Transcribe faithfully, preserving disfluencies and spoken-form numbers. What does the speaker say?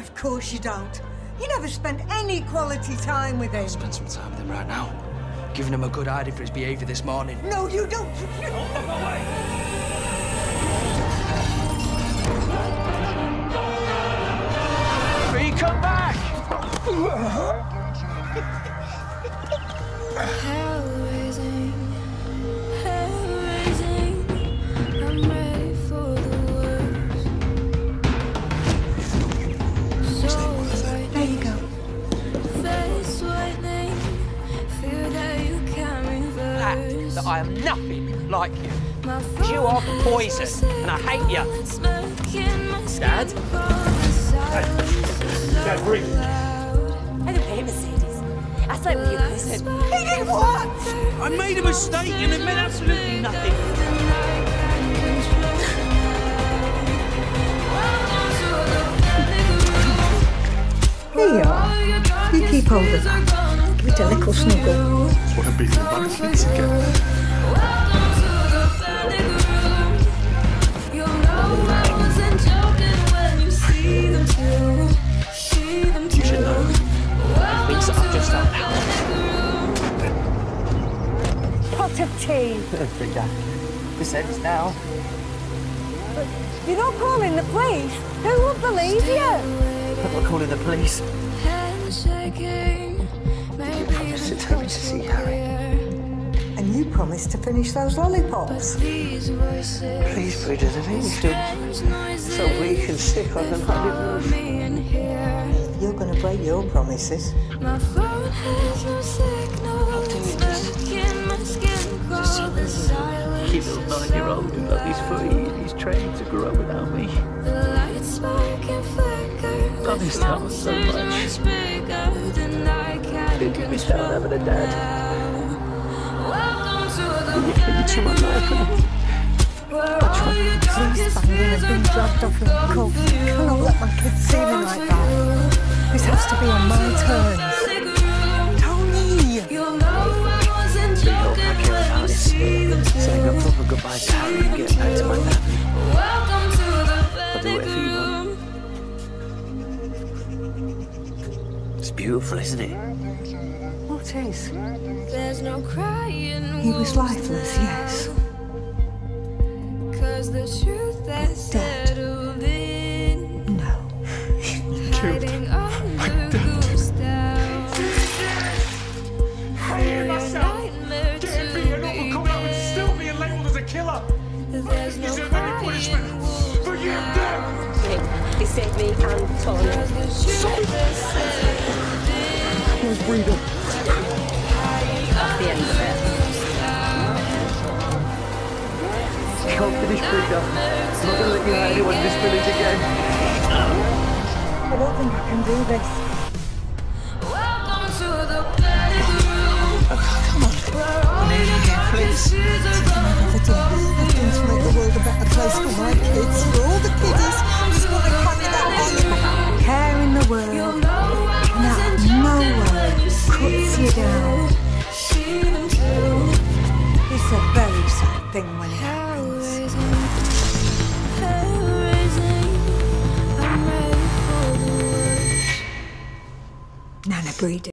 Of course you don't. You never spend any quality time with him. I'll spend some time with him right now. Giving him a good hiding for his behaviour this morning. No, you don't. Free, come back! Hell-raising, hell-raising, I'm ready for the worst. So frightening, There you go. face whitening, fear that you can't reverse. That I am nothing like you. My You are poison, and I hate you. Dad? Dad, breathe. I don't pay Mercedes. I thought with your cousin. He did what? I made a mistake, and it meant absolutely nothing. Here you are. You keep hold of that. Give it a little snuggle. What a big monkey together. You should know. Things that I've just found out. Pot of tea. Frida, this ends now. You're not calling the police. Who would believe you? I'm not calling the police. Sit down to see Harry. And you promised to finish those lollipops. Please, Frida, the baby's still so weak and sick I can hardly move. You're going to break your promises. My phone has no signal. It's stuck in my skin. Call the silence. Keep little nine-year-old who loves his free and he's trained to grow without me. The lights spark and flicker. Done this town so much. Didn't miss out having a dad. You came into my life. Please, Bangin has been dragged off in a cold. I cannot let my kids see me like that. This has to be on my terms. Tony! So you're back here at Alice, saying a proper goodbye to Harry and getting back to my family. I'll do whatever you want. It's beautiful, isn't it? What is? There's no crying. He was lifeless, yes. Cause the truth has Dead. settled in. No. Hiding under goose down. Nightmare Can't be to an be overcomer and still being labeled as a killer. There's no Deserve any punishment. Forgive them. He saved me and Tony. Where's Frida? That's the end of it. I can't finish, Frida. I'm not going to let you hurt anyone in this village again. I don't think I can do this. Welcome to the bedroom. Come on. I need you again, please. I've done to make the world a better place for my kids, for all the kiddies. Just want to carry that on. Care in the world, and out of nowhere, cuts you down. It's a very sad thing when it happens. Nana Breeder.